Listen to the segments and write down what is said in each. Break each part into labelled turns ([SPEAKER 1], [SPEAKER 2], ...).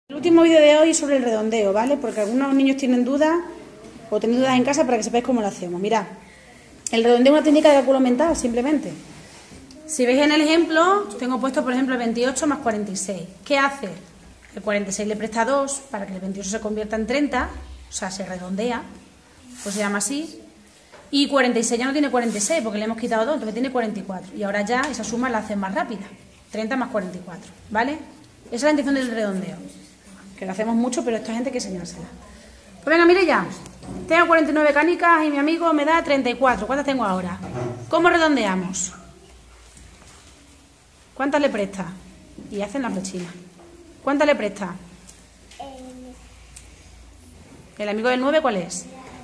[SPEAKER 1] El último vídeo de hoy es sobre el redondeo, ¿vale? Porque algunos niños tienen dudas o tienen dudas en casa para que sepáis cómo lo hacemos. Mirad, el redondeo es una técnica de cálculo mental, simplemente. Si veis en el ejemplo, tengo puesto, por ejemplo, el 28 más 46. ¿Qué hace? El 46 le presta 2 para que el 28 se convierta en 30, o sea, se redondea, pues se llama así. Y 46 ya no tiene 46 porque le hemos quitado 2, entonces tiene 44. Y ahora ya esa suma la hacen más rápida. 30 más 44, ¿vale? Esa es la intención del redondeo. Que lo hacemos mucho, pero a esta gente hay que enseñársela. Pues venga, Mireya, tengo 49 canicas y mi amigo me da 34. ¿Cuántas tengo ahora? ¿Cómo redondeamos? ¿Cuántas le presta? Y hacen la flechina. ¿Cuántas le presta? ¿El amigo del 9 cuál es?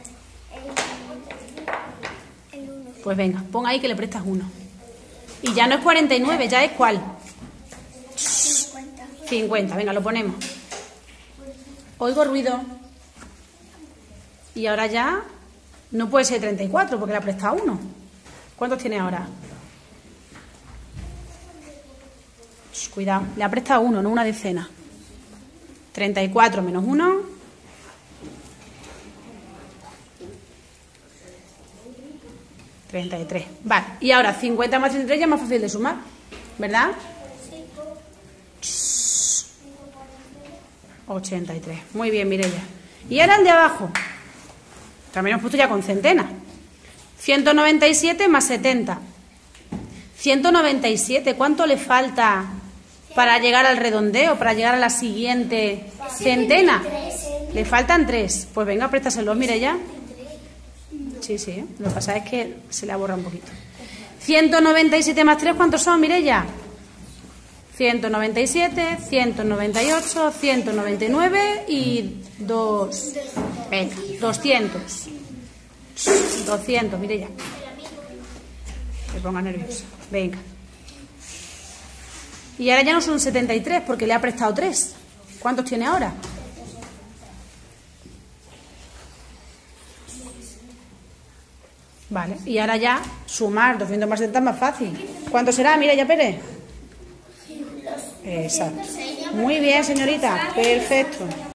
[SPEAKER 1] Pues venga, pon ahí que le prestas 1. Y ya no es 49, ya es ¿cuál? 50, venga, lo ponemos. Oigo ruido. Y ahora ya no puede ser 34 porque le ha prestado 1. ¿Cuántos tiene ahora? Cuidado, le ha prestado 1, no una decena. 34 menos 1. 33. Vale, y ahora 50 más 33 ya es más fácil de sumar, ¿verdad? 83. Muy bien, Mireya. Y ahora el de abajo. También hemos puesto ya con centena. 197 más 70. 197. ¿Cuánto le falta para llegar al redondeo, para llegar a la siguiente centena? Le faltan 3. Pues venga, préstaselos, Mireya. Sí, sí. Lo que pasa es que se le ha borrado un poquito. 197 más 3, ¿cuántos son, Mireya? 197, 198, 199 y 2. Venga, 200. 200, Mireya. Me ponga nerviosa. Venga. Y ahora ya no son 73 porque le ha prestado 3. ¿Cuántos tiene ahora? Vale, y ahora ya sumar 200 más 70 es más fácil. ¿Cuánto será, Mireya Pérez? Exacto. Muy bien, señorita. Perfecto.